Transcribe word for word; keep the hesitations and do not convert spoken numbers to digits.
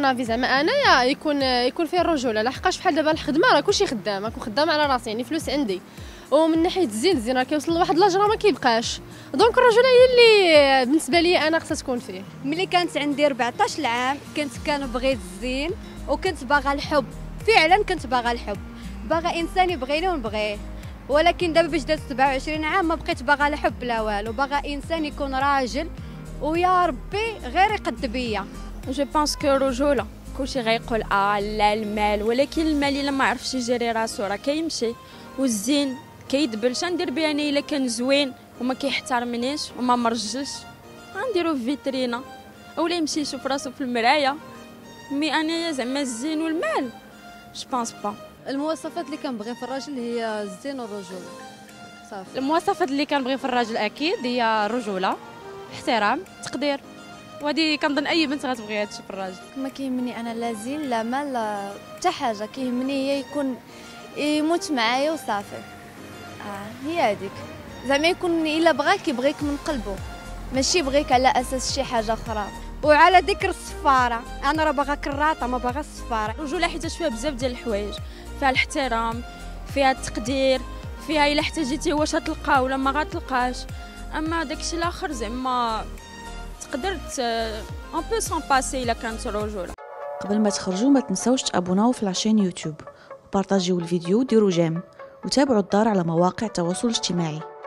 افي زعما انايا يكون يكون فيه الرجوله، لحقاش بحال دابا الخدمه راه كلشي خدام، راكون خدام على راسي، يعني فلوس عندي، ومن ناحيه الزين الزين راه كيوصل لواحد لاجرا ما كيبقاش، دونك الرجوله هي اللي بالنسبه لي انا خصها تكون فيه. ملي كانت عندي أربعطاش عام كنت كنبغي الزين وكنت باغا الحب، فعلا كنت باغا الحب، باغا انسان يبغيني ونبغيه، ولكن دابا باش دازت سبعة وعشرين عام ما بقيت باغا لا حب لا والو، باغا انسان يكون راجل ويا ربي غير يقد بيا. جو بونس كو الرجوله كلشي غيقول اه لا المال، ولكن المال الا ما عرفش يجري راسو راه كيمشي، والزين كيدبل. شندير بها انا الا كان زوين وما كيحترمنيش وما مرجلش، غنديرو في فيترينا اولا يمشي يشوف راسو في المرايه. مي انايا زعما الزين والمال جو بونس با. المواصفات اللي كنبغي في الراجل هي الزين والرجوله صافي. المواصفات اللي كنبغي في الراجل اكيد هي الرجوله، احترام، تقدير، وهذه كنظن اي بنت غتبغي هادشي في الراجل. ما كيهمني انا لا زين لا مال لا حتى حاجه، كيهمني هي يكون يموت معايا وصافي. اه هي هذيك زعما يكون الا بغاك يبغيك من قلبه، ماشي يبغيك على اساس شي حاجه اخرى. وعلى ذكر الصفاره، انا راه باغا كراطه ما باغا الصفاره. الرجوله حيت فيها بزاف ديال الحوايج، فيها الاحترام، فيها التقدير، فيها الا احتاجيتي واش غتلقاه ولا ما غتلقاش. اما داكشي الاخر زعما تقدر اون بو سون باسي الا كانت رجوله. قبل ما تخرجوا ما تنساوش تابوناو في لاشين يوتيوب وبارطاجيو الفيديو وديروا جيم وتابعوا الدار على مواقع التواصل الاجتماعي.